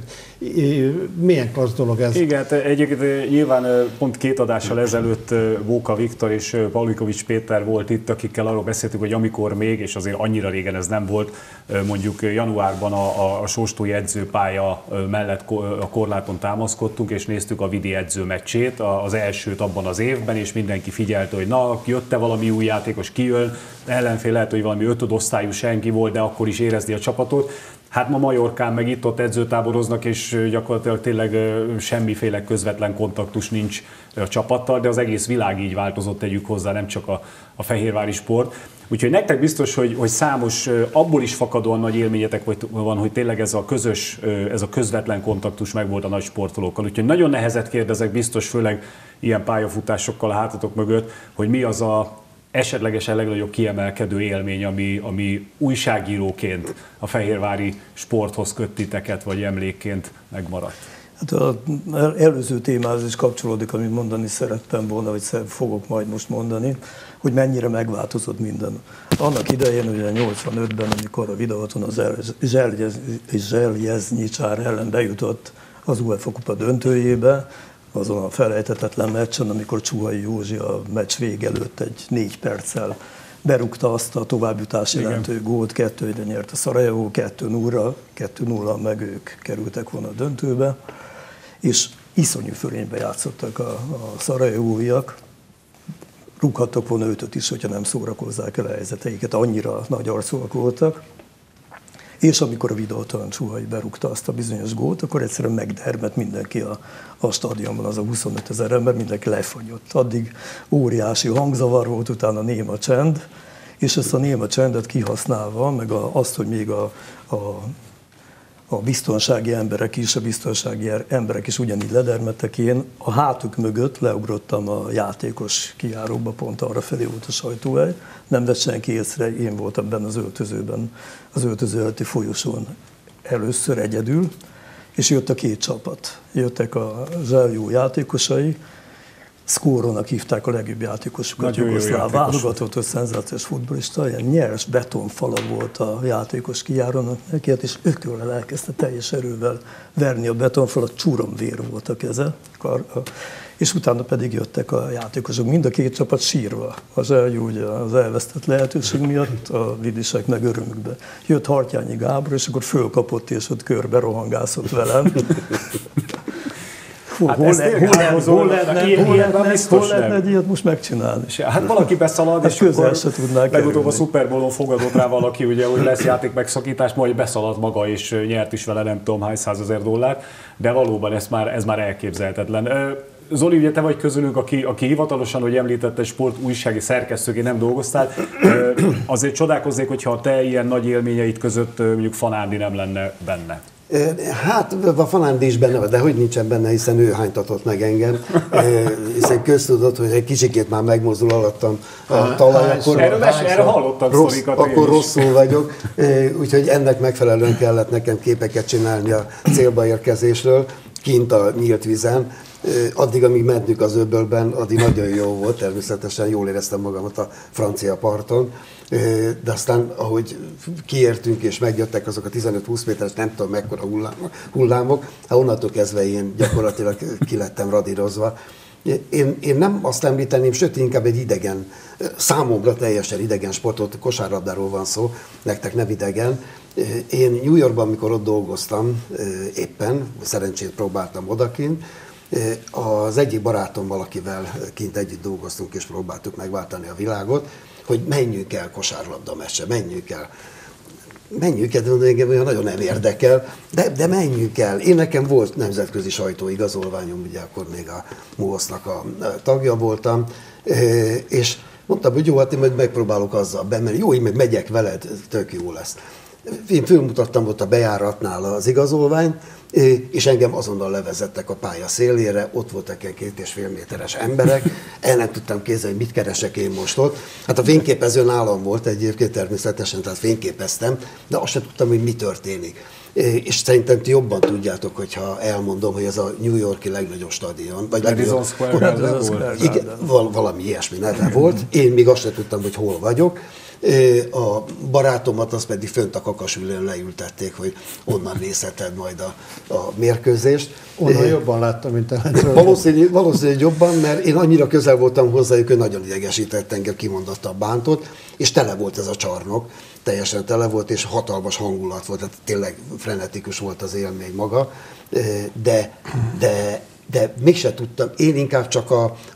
Milyen klassz dolog ez? Igen, egyébként nyilván pont 2 adással ezelőtt Vóka Viktor és Paulikovics Péter volt itt, akikkel arról beszéltük, hogy amikor még, és azért annyira régen ez nem volt, mondjuk januárban a Sóstói edzőpálya mellett a korláton támaszkodtunk, és néztük a Vidi edzőmeccsét, az elsőt abban az évben, és mindenki figyelte, hogy na, jött-e valami új játékos, kijön, ellenfél lehet, hogy valami 5. osztályú senki volt, de akkor is érezdi a csapatot. Hát ma Majorkán meg itt-ott edzőtáboroznak, és gyakorlatilag tényleg semmiféle közvetlen kontaktus nincs a csapattal, de az egész világ így változott, tegyük hozzá, nem csak a fehérvári sport. Úgyhogy nektek biztos, hogy számos abból is fakadóan nagy élményetek van, hogy tényleg ez a közvetlen kontaktus megvolt a nagy sportolókkal. Úgyhogy nagyon nehezet kérdezek, biztos főleg ilyen pályafutásokkal a hátatok mögött, hogy mi az a esetlegesen legnagyobb kiemelkedő élmény, ami újságíróként a fehérvári sporthoz köt titeket, vagy emlékként megmaradt? Hát az előző témához is kapcsolódik, amit mondani szerettem volna, vagy fogok majd most mondani, hogy mennyire megváltozott minden. Annak idején, ugye 85-ben, amikor a Videóton az Zseljeznyicsár ellen bejutott az UEFA kupa döntőjébe, azon a felejthetetlen meccsen, amikor Csuhai Józsi a meccs vége előtt egy 4 perccel berúgta azt a továbbjutás jelentő gólt, 2-1-re nyert a Szarajevó, 2-0 meg ők kerültek volna a döntőbe, és iszonyú fölénybe játszottak a szarajevóiak, rúghattak volna 5-öt is, hogyha nem szórakozzák el a helyzeteiket, annyira nagy arcúak voltak. És amikor a Videóton Csuhai berúgta azt a bizonyos gólt, akkor egyszerűen megdermedt mindenki a stadionban, az a 25 000 ember, mindenki lefagyott. Addig óriási hangzavar volt, utána néma csend, és ezt a néma csendet kihasználva, meg azt, hogy még a biztonsági emberek is ugyanígy ledermettek, én a hátuk mögött leugrottam a játékos kijáróba, pont arra felé volt a sajtóhely. Nem vett senki észre, én voltam benne az öltözőben, az öltöző előtti folyosón először egyedül, és jött a 2 csapat. Jöttek a Zseljó játékosai, Szkórónak hívták a legjobb játékosukat, jugoszláv válogatott, szenzációs futballista, ilyen nyers betonfala volt a játékos kijárónak neki, és ökölrel elkezdte teljes erővel verni a betonfalat, csuromvér volt a keze, és utána pedig jöttek a játékosok, mind a 2 csapat sírva. A Zseljó ugye az elvesztett lehetőség miatt, a vidisek meg örömükbe. Jött Hartyányi Gábor, és akkor fölkapott, és ott körbe rohangászott velem. Hol lehetne egy ilyet most megcsinálni? Hát valaki beszalad, és közel se tudnák legutóbb a Super Bowl-on fogadott rá valaki, ugye, hogy lesz játék megszakítás, majd beszalad maga, és nyert is vele nem tudom hány $100,000, de valóban ez már elképzelhetetlen. Zoli, ugye te vagy közülünk, aki hivatalosan, hogy említette, sport újsági szerkesztőként nem dolgoztál. Azért csodálkoznék, hogyha a te ilyen nagy élményeid között mondjuk Fanándi nem lenne benne. Hát a Fanándi is benne van, de hogy nincsen benne, hiszen ő hánytatott meg engem. Hiszen köztudott, hogy egy kicsikét már megmozdul alattam a talaj, erre hallottam sztorikat. Akkor rosszul vagyok, úgyhogy ennek megfelelően kellett nekem képeket csinálni a célba érkezésről, kint a nyílt vízen. Addig, amíg mentünk az öbölben, addig nagyon jó volt, természetesen jól éreztem magamat a francia parton, de aztán, ahogy kiértünk és megjöttek azok a 15-20 méteres, nem tudom mekkora hullámok, onnantól kezdve én gyakorlatilag ki lettem radírozva. Én nem azt említeném, sőt inkább egy idegen, számomra teljesen idegen sportot, kosárlabdáról van szó, nektek nem idegen. Én New Yorkban, amikor ott dolgoztam, éppen, szerencsét próbáltam odakint, az egyik barátommal, akivel kint együtt dolgoztunk és próbáltuk megváltani a világot, hogy menjünk el kosárlabda meccse, menjünk el, de engem olyan nagyon nem érdekel, de menjünk el. Én nekem volt nemzetközi sajtóigazolványom, ugye akkor még a MUOSZ-nak a tagja voltam, és mondtam, hogy jó, hát én majd megpróbálok azzal bemenni, jó, én meg megyek veled, tök jó lesz. Én fölmutattam ott a bejáratnál az igazolványt, és engem azonnal levezettek a pálya szélére, ott voltak ilyen 2,5 méteres emberek, el nem tudtam képzelni, hogy mit keresek én most ott. Hát a fényképező nálam volt egyébként természetesen, tehát fényképeztem, de azt sem tudtam, hogy mi történik. És szerintem ti jobban tudjátok, hogyha elmondom, hogy ez a New York-i legnagyobb stadion. Vagy Madison Square Garden volt? Igen, valami ilyesmi neve volt. Én még azt sem tudtam, hogy hol vagyok. A barátomat azt pedig fönt a kakasülőn leültették, hogy onnan nézheted majd a mérkőzést. Onnan jobban láttam, mint te. Valószínűleg jobban, mert én annyira közel voltam hozzájuk, hogy nagyon idegesített engem, kimondottan bántott, és tele volt ez a csarnok, teljesen tele volt, és hatalmas hangulat volt, tehát tényleg frenetikus volt az élmény maga, de mégse tudtam, én inkább csak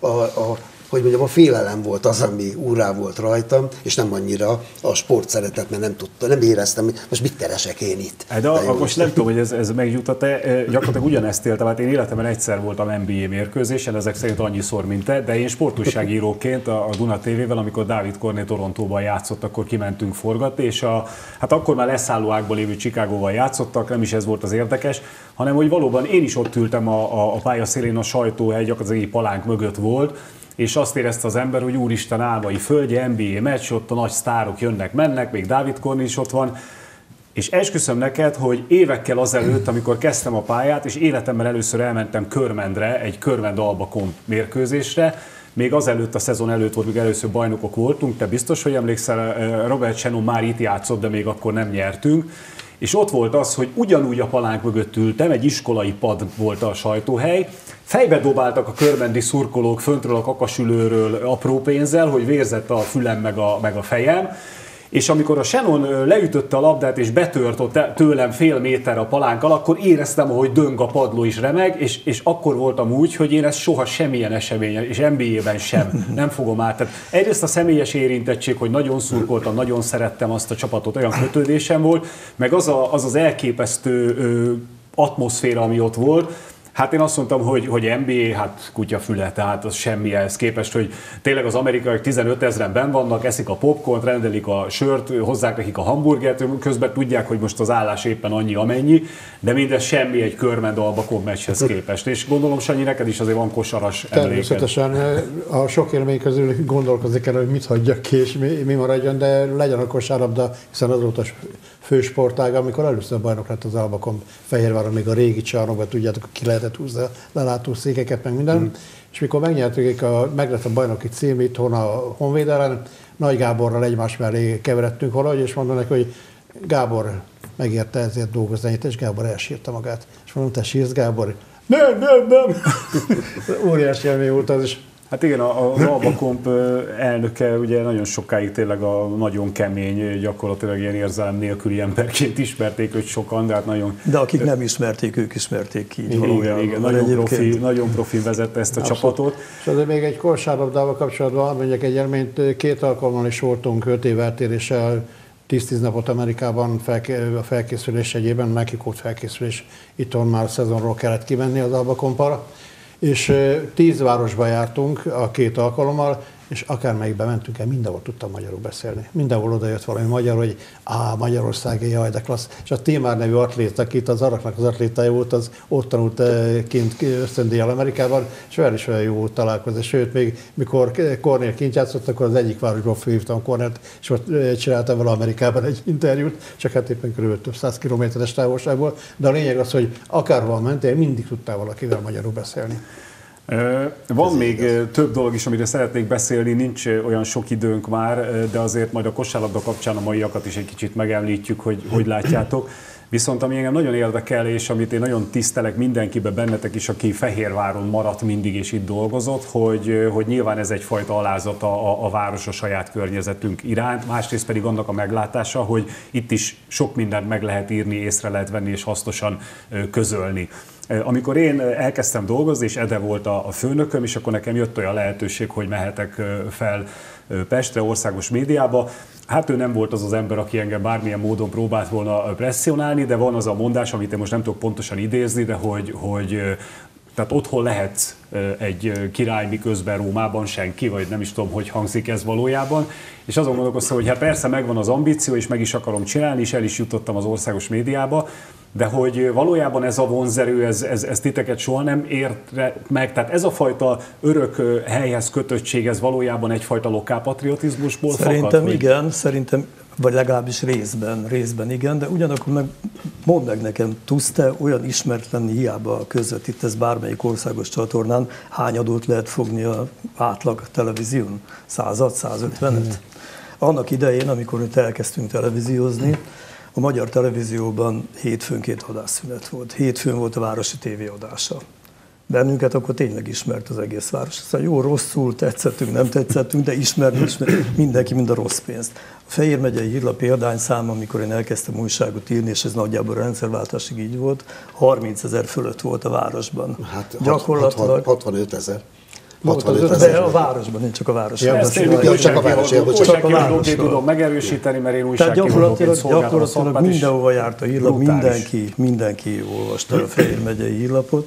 hogy mondjam, a félelem volt az, ami úrrá volt rajtam, és nem annyira a sport szeretet, mert nem tudtam, nem éreztem, hogy most mit keresek én itt. De most nem tudom, hogy ez megjutott-e, gyakorlatilag ugyanezt éltem, hát én életemben egyszer voltam NBA mérkőzésen, ezek szerint annyiszor, mint te, de én sportújságíróként a Duna TV-vel, amikor Dávid Korné Torontóban játszott, akkor kimentünk forgatni, és hát akkor már leszálló ágban lévő Chicagóval játszottak, nem is ez volt az érdekes, hanem hogy valóban én is ott ültem a pálya szélén, a sajtóhely gyakorlatilag egy palánk mögött volt, és azt érezte az ember, hogy úristen álmai földje, NBA meccs, ott a nagy sztárok jönnek-mennek, még Dávid Korné is ott van, és esküszöm neked, hogy évekkel azelőtt, amikor kezdtem a pályát, és életemben először elmentem Körmendre, egy Körmend Alba Comp mérkőzésre, még azelőtt, a szezon előtt volt, még először bajnokok voltunk, te biztos, hogy emlékszel, Robert Shannon már itt játszott, de még akkor nem nyertünk, és ott volt az, hogy ugyanúgy a palánk mögött ültem, egy iskolai pad volt a sajtóhely, fejbe dobáltak a körmendi szurkolók föntről a kakasülőről apró pénzzel, hogy vérzett a fülem meg a fejem, és amikor a Shannon leütötte a labdát és betört ott tőlem fél méterre a palánkkal, akkor éreztem, ahogy döng a padló is remeg, és akkor voltam úgy, hogy én ezt soha semmilyen eseményen, és NBA-ben sem nem fogom át. Tehát egyrészt a személyes érintettség, hogy nagyon szurkoltam, nagyon szerettem azt a csapatot, olyan kötődésem volt, meg az az elképesztő atmoszféra, ami ott volt. Hát én azt mondtam, hogy NBA, hát kutyafüle, tehát az semmi ehhez képest, hogy tényleg az amerikaiak 15 000-en benn vannak, eszik a popcornt, rendelik a sört, hozzák nekik a hamburgert, közben tudják, hogy most az állás éppen annyi amennyi, de mindez semmi egy Körmend Alba Comp meccshez képest. És gondolom, Sanyi, neked is azért van kosaras emléked. Természetesen a sok élmény közül gondolkozni kell, hogy mit hagyjak ki és mi maradjon, de legyen a kosárlabda, hiszen az volt a fősportág, amikor először bajnok lett az Alba Comp Fehérváron, még a régi csarnokban, tudjátok, ki lehetett húzni a lelátó székeket, meg minden. És mikor megnyertük, meg lett a bajnoki cím itthon a Honvéd ellen, Nagy Gáborral egymás mellé keveredtünk valahogy, és mondom neki, hogy Gábor megérte ezért dolgozni, és Gábor elsírta magát. És mondom, te sírsz, Gábor? Nem. Óriási élmény volt az is. Hát igen, az Alba Comp elnöke ugye nagyon sokáig tényleg a nagyon kemény, gyakorlatilag ilyen érzelem nélküli emberként ismerték őt sokan, de hát nagyon... De akik nem ismerték, ők ismerték ki. Igen, nagyon profi vezette ezt a csapatot. És azért még egy kosárlabdával kapcsolatban mondjak egy élményt, 2 alkalommal is voltunk 5 év eltéréssel, 10-10 napot Amerikában a felkészülés egyében, Mexikót felkészülés, itthon már a szezonról kellett kimenni az Alba Compra. és 10 városba jártunk a 2 alkalommal, és akármelyikben mentünk el, mindenhol tudtam magyarul beszélni. Mindenhol oda jött valami magyar, hogy Magyarország, jaj, de klassz. És a Timár nevű atléta, akit az Araknak az atlétája volt, az ott tanult kint ösztöndíjjal Amerikában, és olyan is olyan jó volt találkozni. Sőt, még mikor Kornél kint játszott, akkor az egyik városból fölhívtam Kornélt, és ott csináltam vele Amerikában egy interjút, csak hát éppen körülbelül több 100 kilométeres távolságból. De a lényeg az, hogy akárhol mentél, mindig tudtál valakivel magyarul beszélni. Van még több dolog is, amire szeretnék beszélni, nincs olyan sok időnk már, de azért majd a kosárlabda kapcsán a maiakat is egy kicsit megemlítjük, hogy látjátok. Viszont ami engem nagyon érdekel, és amit én nagyon tisztelek mindenkibe, bennetek is, aki Fehérváron maradt mindig és itt dolgozott, hogy nyilván ez egyfajta alázat a város, a saját környezetünk iránt, másrészt pedig annak a meglátása, hogy itt is sok mindent meg lehet írni, észre lehet venni és hasznosan közölni. Amikor én elkezdtem dolgozni, és Ede volt a főnököm, és akkor nekem jött olyan lehetőség, hogy mehetek fel Pestre, országos médiába. Hát ő nem volt az az ember, aki engem bármilyen módon próbált volna presszionálni, de van az a mondás, amit én most nem tudok pontosan idézni, de hogy tehát otthon lehetsz egy király, miközben Rómában senki, vagy nem is tudom, hogy hangzik ez valójában. És azon gondolkoztam, hogy hát persze megvan az ambíció, és meg is akarom csinálni, és el is jutottam az országos médiába, de hogy valójában ez a vonzerő, ez titeket soha nem ért meg. Tehát ez a fajta örök helyhez kötöttség, ez valójában egyfajta lokálpatriotizmusból fakad? Szerintem igen, vagy legalábbis részben igen, de ugyanakkor meg mondd meg nekem, tudsz te olyan ismert lenni, hiába közvetítesz bármelyik országos csatornán, hány adót lehet fogni az átlag televízión? 100-at, 150-et? Annak idején, amikor itt elkezdtünk televíziózni, a magyar televízióban hétfőn 2 adásszünet volt. Hétfőn volt a városi tévéadása. Bennünket akkor tényleg ismert az egész város. Aztán jó, rosszul, tetszettünk, nem tetszettünk, de ismert mindenki, mind a rossz pénzt. A Fejér megyei hírlap példányszám, amikor én elkezdtem újságot írni, és ez nagyjából a rendszerváltásig így volt, 30 000 fölött volt a városban. Hát gyakorlatilag 65 000. De a városban, nincs csak a városban. Csak a városban. Tudom megerősíteni, mert én Tehát gyakorlatilag mindenhova járt a hírlap, mindenki olvasta a Fejér megyei hírlapot.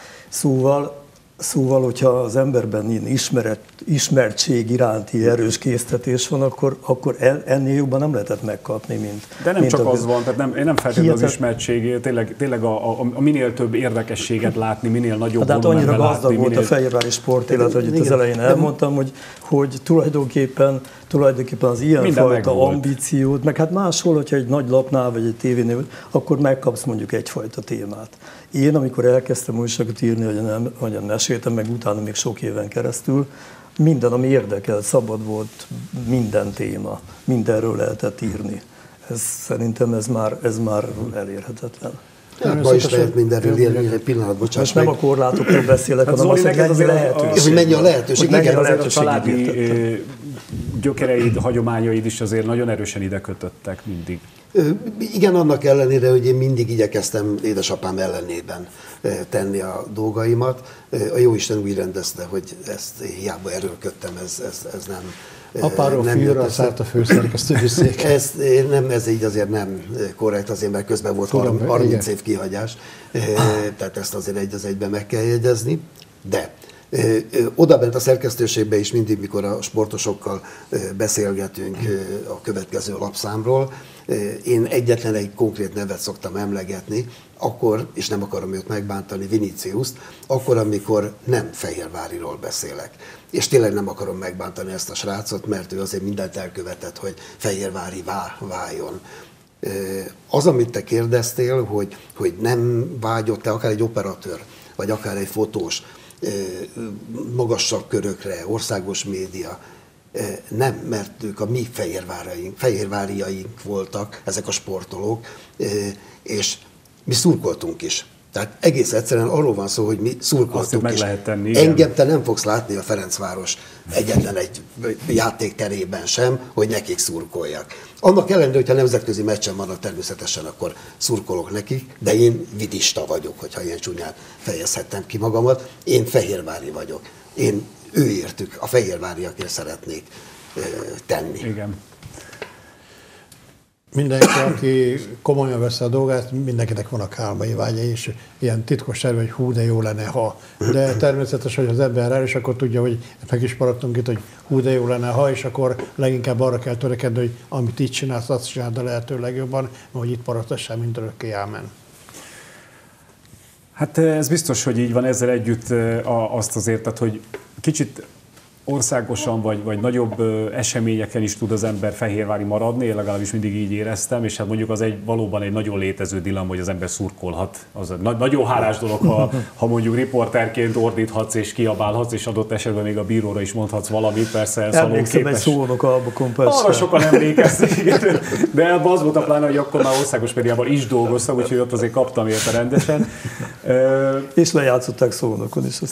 Szóval, hogyha az emberben ilyen ismertség iránti erős késztetés van, akkor ennél jobban nem lehetett megkapni, mint... De nem csak az van, tehát nem feltétlenül az ismertség, tényleg a minél több érdekességet látni, minél nagyobb hát annyira gazdag volt a fehérvári sportélet, hogy itt az elején elmondtam, hogy tulajdonképpen az ilyenfajta ambíciót, meg hát máshol, hogyha egy nagy lapnál vagy egy tévénél, akkor megkapsz mondjuk egyfajta témát. Én, amikor elkezdtem újságot írni, ahogyan meséltem, meg utána még sok éven keresztül, minden, ami érdekelt, szabad volt, minden téma, mindenről lehetett írni. Szerintem ez már elérhetetlen. Hát ma is lehet mindenről írni, egy pillanat, bocsáss most nem a korlátokról beszélek, hanem az, hogy mennyi lehetőség. Hogy mennyi a lehetőség. Igen, azért a családi gyökereid, hagyományaid is azért nagyon erősen ide kötöttek mindig. Igen, annak ellenére, hogy én mindig igyekeztem édesapám ellenében tenni a dolgaimat. A Jóisten úgy rendezte, hogy ezt hiába erőlködtem, ez nem... Apáról fiúra szállt a főszerkesztői szék. Ez így azért nem korrekt, azért mert közben volt 30 év kihagyás, tehát ezt azért egy az egyben meg kell jegyezni. De oda bent a szerkesztőségbe is mindig, mikor a sportosokkal beszélgetünk a következő lapszámról, én egyetlen egy konkrét nevet szoktam emlegetni, akkor, és nem akarom őt megbántani, Viniciuszt, akkor, amikor nem Fehérváriról beszélek. És tényleg nem akarom megbántani ezt a srácot, mert ő azért mindent elkövetett, hogy Fehérvári váljon. Az, amit te kérdeztél, hogy nem vágyott-e akár egy operatőr, vagy akár egy fotós magasabb körökre, országos média, nem, mert ők a mi fehérváriaink voltak, ezek a sportolók, és mi szurkoltunk is. Tehát egész egyszerűen arról van szó, hogy mi szurkoltunk is. Engem te nem fogsz látni a Ferencváros egyetlen egy játékterében sem, hogy nekik szurkoljak. Annak ellenére, hogyha nemzetközi meccsen vannak természetesen, akkor szurkolok nekik, de én vidista vagyok, hogyha ilyen csúnyán fejezhettem ki magamat. Én fehérvári vagyok. Én őértük, a fehérváriakért szeretnék tenni. Igen. mindenki, aki komolyan veszi a dolgát, mindenkinek vannak álmai, vágyai, és ilyen titkos terve, hogy hú, de jó lenne, ha. De természetesen, hogy az ember el, és akkor tudja, hogy meg is maradtunk itt, hogy hú, de jó lenne, ha, és akkor leginkább arra kell törekedni, hogy amit itt csinálsz, azt csináld a lehető legjobban, mert hogy itt maradhassál, mint örökké, ámen. Hát ez biztos, hogy így van, ezzel együtt azt az érted, hogy kicsit országosan vagy nagyobb eseményeken is tud az ember fehérvári maradni, én legalábbis mindig így éreztem, és hát mondjuk az valóban egy nagyon létező dilemma, hogy az ember szurkolhat. Az nagyon hálás dolog, ha mondjuk riporterként ordíthatsz és kiabálhatsz, és adott esetben még a bíróra is mondhatsz valamit, persze emlékszem egy Szolnok albakon, persze. Arra sokan emlékeztek, de az volt a pláne, hogy akkor már országos médiában is dolgoztam, úgyhogy ott azért kaptam érte rendesen. És lejátszották Szolnokon is.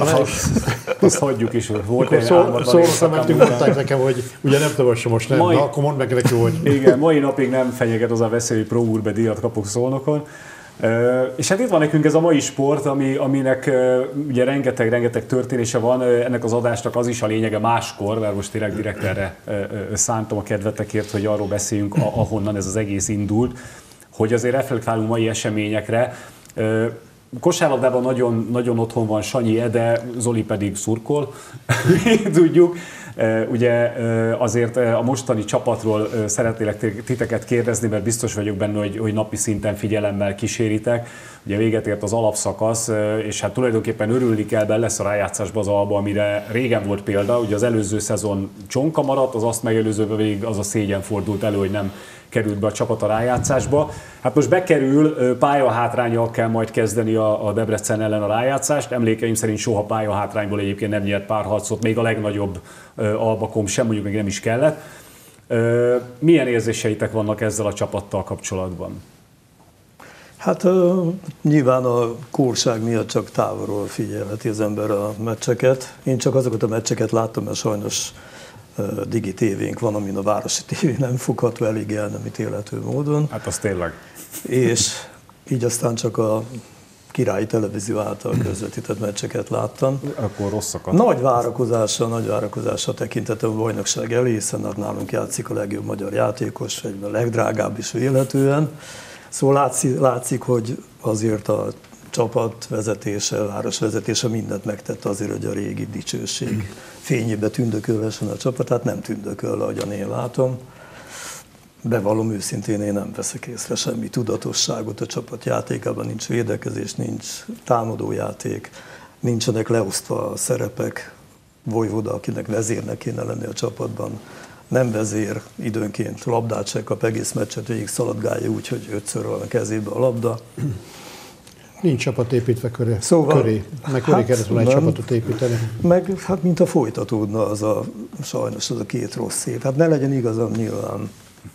Azt hagyjuk is, volt Szólva mentünk, mondták nekem, hogy ugye nem tudom, most nem, na, akkor mondd meg neki, hogy... Igen, mai napig nem fenyeget az a veszély, hogy Pro Urbe díjat kapok Szolnokon. És hát itt van nekünk ez a mai sport, aminek ugye rengeteg történése van, ennek az adásnak az is a lényege máskor, mert most tényleg direkt erre szántam a kedvetekért, hogy arról beszéljünk, ahonnan ez az egész indult, hogy azért reflektálunk mai eseményekre. Kosárlabdában nagyon, nagyon otthon van Sanyi Ede, Zoli pedig szurkol, tudjuk. Ugye azért a mostani csapatról szeretnélek titeket kérdezni, mert biztos vagyok benne, hogy napi szinten figyelemmel kíséritek. Ugye véget ért az alapszakasz, és hát tulajdonképpen örülni kell, be lesz a rájátszásba az Alba, amire régen volt példa. Ugye az előző szezon csonka maradt, az azt megelőzőben végig az a szégyen fordult elő, hogy nem került be a csapat a rájátszásba. Hát most bekerül, pályahátránnyal kell majd kezdeni a Debrecen ellen a rájátszást. Emlékeim szerint soha pályahátrányból egyébként nem nyert párharcot, még a legnagyobb Albakom sem, mondjuk még nem is kellett. Milyen érzéseitek vannak ezzel a csapattal kapcsolatban? Hát nyilván a kórság miatt csak távolról figyelheti az ember a meccseket. Én csak azokat a meccseket láttam, mert sajnos digi tévénk van, amin a városi tévé nem fogható elég el, nem ítélhető módon. Hát az tényleg. És így aztán csak a Királyi Televízió által közvetített meccseket láttam. Akkor rosszakat. Nagy várakozással tekintettem a bajnokság elé, hiszen nálunk játszik a legjobb magyar játékos, vagy a legdrágább is véletlenül. Szóval látszik, hogy azért a csapat vezetése, a város vezetése mindent megtette azért, hogy a régi dicsőség fényébe tündökölhessen a csapat, tehát nem tündököl, ahogyan én látom. Bevallom őszintén, én nem veszek észre semmi tudatosságot a csapat játékában, nincs védekezés, nincs támadójáték, nincsenek leosztva a szerepek. Vojvoda, akinek vezérnek kéne lenni a csapatban, nem vezér, időnként labdát se kap, egész meccset végig szaladgálja úgy, hogy 5-ször van a kezébe a labda. Nincs csapat építve köré, meg köré kellett volna egy csapatot építeni. Meg hát mint a folytatódna sajnos az a két rossz év. Hát ne legyen igazam nyilván,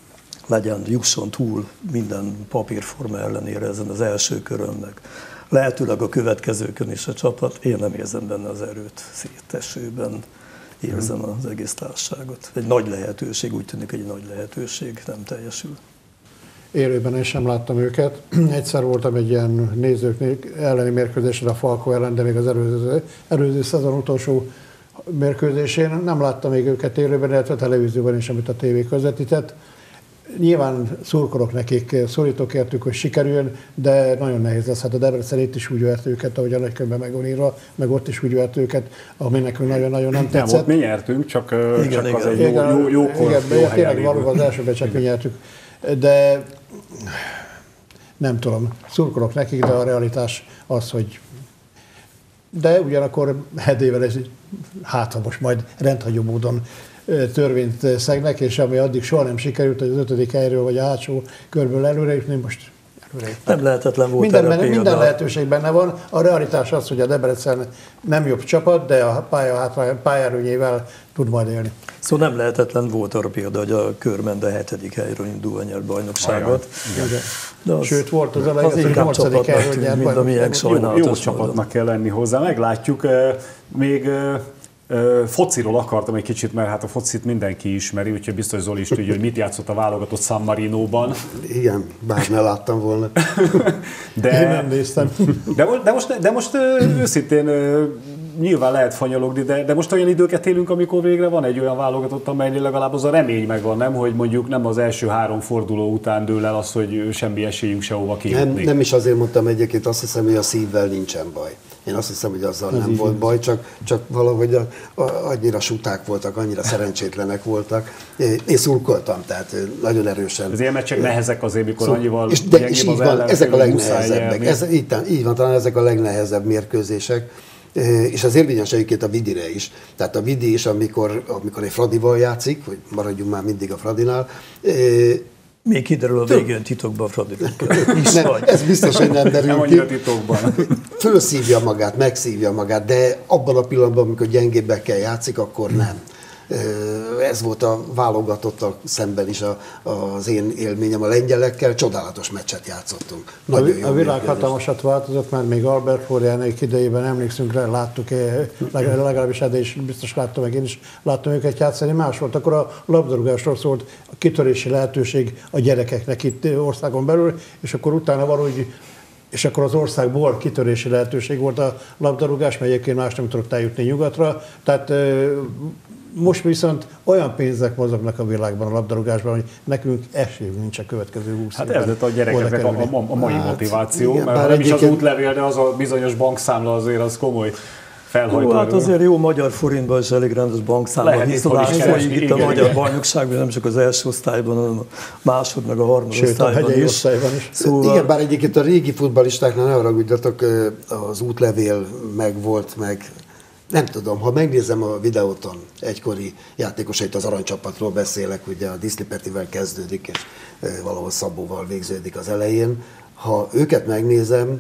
jusson túl minden papírforma ellenére ezen az első körön, meg lehetőleg a következőkön is a csapat. Én nem érzem benne az erőt, szétesőben érzem az egész társaságot. Egy nagy lehetőség, úgy tűnik, egy nagy lehetőség nem teljesül. Élőben én sem láttam őket. Egyszer voltam egy ilyen nézők elleni mérkőzésre a Falko ellen, de még az előző szezon utolsó mérkőzésén nem láttam még őket élőben, illetve a televízióban is, amit a tévé közvetített. Nyilván szurkolok nekik, szorítok értük, hogy sikerüljön, de nagyon nehéz lesz. Hát a Debrecen itt is úgy vert őket, ahogy a nagykönyvben meg van írva, meg ott is úgy vert őket, ami nekünk nagyon-nagyon nem tetszett. Nem, ott mi nyertünk, csak az egy jó tényleg valóban az első meccset mi nyertük. De nem tudom, szurkolok nekik, de a realitás az, hogy de ugyanakkor hedével ez hát, ha most majd rendhagyó módon törvényt szegnek, és ami addig soha nem sikerült, hogy az 5. helyről vagy a hátsó körből előre jutni, most előre jutnak. Nem lehetetlen volt minden lehetőség benne van. A realitás az, hogy a Debrecen nem jobb csapat, de a pályárőnyével tud majd élni. Szóval nem lehetetlen volt arra példa, hogy a Körmende 7. helyről indulva nyert bajnokságot. Sőt, volt az elején, hogy 8. helyről nyert bajnokságot. Jó csapatnak kell lenni hozzá, meglátjuk. Még fociról akartam egy kicsit, mert hát a focit mindenki ismeri, úgyhogy biztos Zoli is tudja, hogy mit játszott a válogatott San Marinóban. Igen, bár ne láttam volna. Én nem néztem. De most őszintén nyilván lehet fanyalogni, de most olyan időket élünk, amikor végre van egy olyan válogatott, amelynél legalább az a remény megvan, nem? Hogy mondjuk nem az első 3 forduló után dől el az, hogy semmi esélyünk sehova kijutni. Nem is azért mondtam egyébként, azt hiszem, hogy a szívvel nincsen baj. Én azt hiszem, hogy azzal nem volt baj, csak valahogy annyira suták voltak, annyira szerencsétlenek voltak. Én szurkoltam, tehát nagyon erősen. Az ilyen meccsek nehezek azért, mikor annyival és így van, ezek a legnehezebbek. Így van, talán ezek a legnehezebb mérkőzések. És az érvényes egyébként a Vidire is. Tehát a Vidi is, amikor egy Fradival játszik, hogy maradjunk már mindig a Fradinál, még kiderül a végén titokban a Fradival. Ez biztos, hogy nem derül nem annyira titokban. Fölszívja magát, megszívja magát, de abban a pillanatban, amikor gyengébbekkel játszik, akkor nem. Ez volt a válogatottal szemben is az én élményem a lengyelekkel. Csodálatos meccset játszottunk. Nagyon jó. A világ hatalmasat változott, mert még Albert Flóriánék idejében emlékszünk rá, láttuk, legalábbis Ede is biztos láttam, meg én is láttam őket játszani. Más volt, akkor a labdarúgásról szólt a kitörési lehetőség a gyerekeknek itt országon belül, és akkor utána valahogy és akkor az országból kitörési lehetőség volt a labdarúgás, mert egyébként más nem tudott eljutni nyugatra. Tehát most viszont olyan pénzek mozognak a világban, a labdarúgásban, hogy nekünk esélyünk nincs a következő 20 évben. Hát ez lett a gyerekeknek a mai motiváció, igen, mert nem is az útlevél, de az a bizonyos bankszámla azért az komoly felhajtó. Hát azért jó magyar forintban is elég rendes bankszámla, hiszen folyik itt a magyar bajnokságban, nem csak az első osztályban, hanem a másod meg a harmad osztályban is. Osztályban is. Szóval... Igen, bár egyébként a régi futballistáknál ne haragudjatok, az útlevél meg volt, meg nem tudom, ha megnézem a videóton egykori játékosait, az aranycsapatról beszélek, ugye a Diszlipetivel kezdődik, és valahol Szabóval végződik az elején. Ha őket megnézem,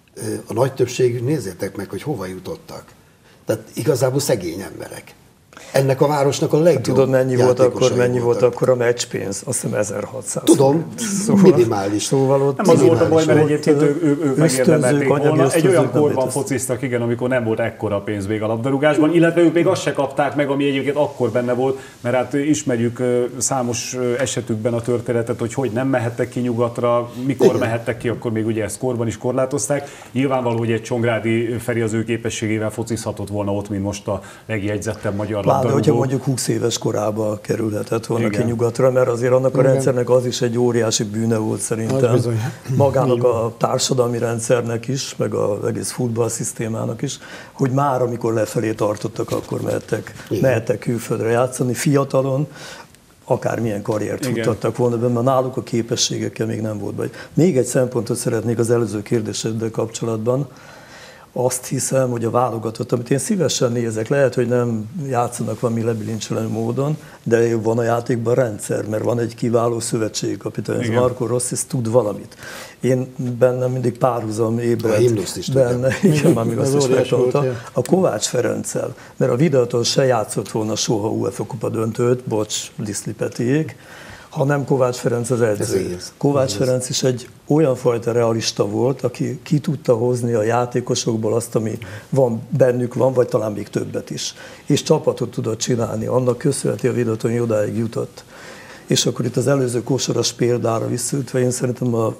a nagy többség, nézzétek meg, hogy hova jutottak. Tehát igazából szegény emberek. Ennek a városnak a legjobb tudod, mennyi volt akkor a meccspénz? Azt hiszem 1600. Tudom, minimális. Szóval ott nem az volt a baj, mert egyébként ők megérdemelték volna. Egy olyan korban fociztak, igen, amikor nem volt ekkora pénz még a labdarúgásban, illetve ők még azt se kapták meg, ami egyébként akkor benne volt, mert hát ismerjük számos esetükben a történetet, hogy nem mehettek ki nyugatra, mikor igen. mehettek ki, akkor még ugye ezt korban is korlátozták. Nyilvánvaló, hogy egy Csongrádi Feri az ő képességével focizhatott volna ott, mint most a legjegyzettebb magyar labdarúgó. De hogyha mondjuk 20 éves korában kerülhetett volna ki nyugatra, mert azért annak a rendszernek az is egy óriási bűne volt szerintem. Magának a társadalmi rendszernek is, meg az egész futballszisztémának is, hogy már amikor lefelé tartottak, akkor mehettek külföldre játszani fiatalon, akármilyen karriert futtattak volna benne, mert náluk a képességekkel még nem volt baj. Még egy szempontot szeretnék az előző kérdéseddel kapcsolatban. Azt hiszem, hogy a válogatott, amit én szívesen nézek, lehet, hogy nem játszanak valami lebilincselő módon, de van a játékban rendszer, mert van egy kiváló szövetségi kapitány, ez Marco Rossi, ez tud valamit. Én bennem mindig párhuzam ébredt benne, igen, már még azt is megtanulta, a Kovács Ferenccel, mert a videótól se játszott volna soha UEFA kupa döntőt, bocs, Diszlipetiék, hanem Kovács Ferenc az edző. Kovács Ferenc is egy olyan fajta realista volt, aki ki tudta hozni a játékosokból azt, ami bennük van, vagy talán még többet is. És csapatot tudott csinálni. Annak köszönheti a videót, hogy odáig jutott. És akkor itt az előző kosaras példára visszaütve, én szerintem a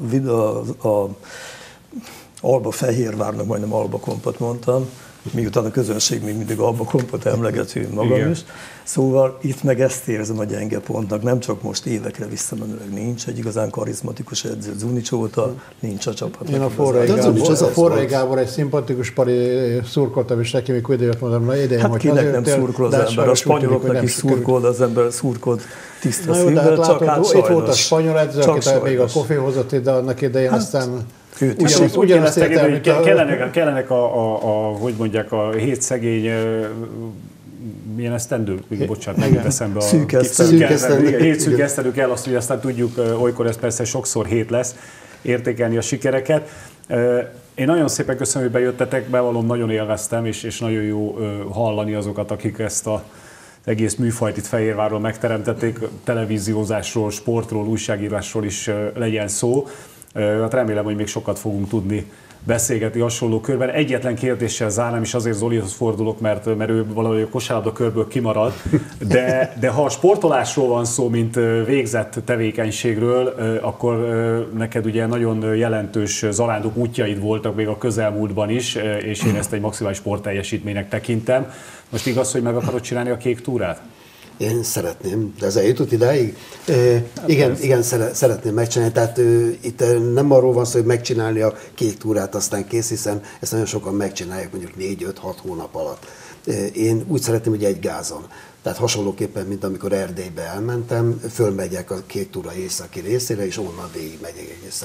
Alba Fehérvárnak, majdnem Alba Kompot mondtam, miután a közönség még mindig Alba Kompot emlegeti magam is. Szóval itt meg ezt érzem a gyenge pontnak, nem csak most évekre visszamenőleg nincs egy igazán karizmatikus edző Zunics óta, nincs a csapatnak. Én a Forrai Gábor egy szimpatikus pari szurkoltam, és neki mikor idejött mondom, na idején, hát kinek nem szurkol az ember, a spanyoloknak is szurkol, az ember szurkolt tiszta szívvel, csak hát sajnos. Itt volt a spanyol edző, akit még a Kofé hozott ide annak idején, aztán... Ugyanezt kellenek hogy mondják, a hét szegény, milyen esztendő, bocsánat, megint eszembe a szűk esztendő. Hét szűk esztendő kell, azt, hogy aztán tudjuk, olykor ez persze sokszor hét lesz, értékelni a sikereket. Én nagyon szépen köszönöm, hogy bejöttetek, bevallom, nagyon élveztem, és nagyon jó hallani azokat, akik ezt az egész műfajt itt Fehérvárról megteremtették, televíziózásról, sportról, újságírásról is legyen szó. Hát remélem, hogy még sokat fogunk tudni beszélgetni hasonló körben. Egyetlen kérdéssel zárnám, és azért Zolihoz fordulok, mert ő valahogy a kosárlabda körből kimarad, de ha a sportolásról van szó, mint végzett tevékenységről, akkor neked ugye nagyon jelentős zarándok útjaid voltak még a közelmúltban is, és én ezt egy maximális sportteljesítménynek tekintem. Most igaz, hogy meg akarod csinálni a kék túrát? Én szeretném, de ez eljutott idáig. Igen, szeretném megcsinálni. Tehát itt nem arról van szó, hogy megcsinálni a kék túrát, aztán kész, hiszen ezt nagyon sokan megcsinálják mondjuk 4-5-6 hónap alatt. Én úgy szeretném, hogy egy gázon. Tehát hasonlóképpen, mint amikor Erdélybe elmentem, fölmegyek a kék túra északi részére, és onnan végig megyek egészen.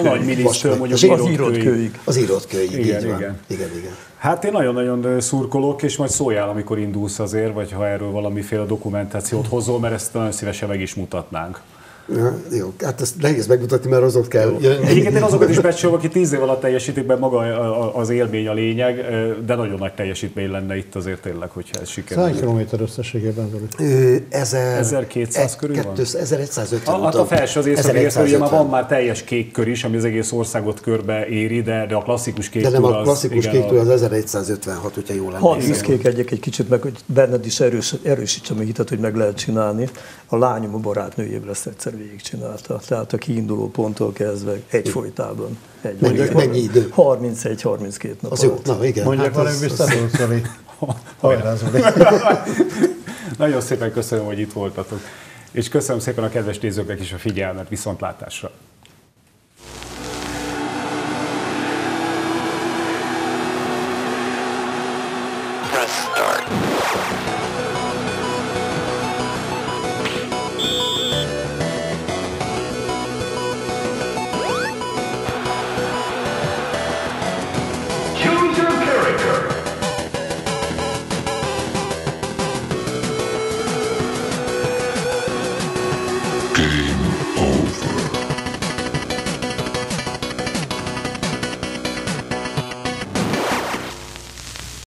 Az írott kőig. Igen. Hát én nagyon-nagyon szurkolok, és majd szóljál, amikor indulsz azért, vagy ha erről valamiféle dokumentációt hozol, mert ezt nagyon szívesen meg is mutatnánk. Ja, jó, hát ezt nehéz megmutatni, mert azok kell jönni. Egyébként én azokat is becsülöm, aki 10 év alatt teljesítik, mert maga az élmény a lényeg, de nagyon nagy teljesítmény lenne itt azért tényleg, hogyha ez sikerül. 100 kilométer összességében, Zoli? 1200 körül van? 1150 Hát a felső az északi részről, ugye már van már teljes kék kör is, ami az egész országot körbe éri, de a klasszikus kék túra az... De nem, a klasszikus kék túra az 1156, hogyha jól emlékszem. 30 kék egy kicsit meg, hogy benned is erősítse még hitet, hogy meg lehet csinálni. A lányom a barátnőjével ezt egyszer végigcsinálta. Tehát a kiinduló ponttól kezdve egyfolytában. Mennyi idő? 31-32 nap az alatt. Jó, na igen. Mondják valami visszatól, Zoli. Hajrá, Zoli. Nagyon szépen köszönöm, hogy itt voltatok. És köszönöm szépen a kedves nézőknek is a figyelmet, viszontlátásra.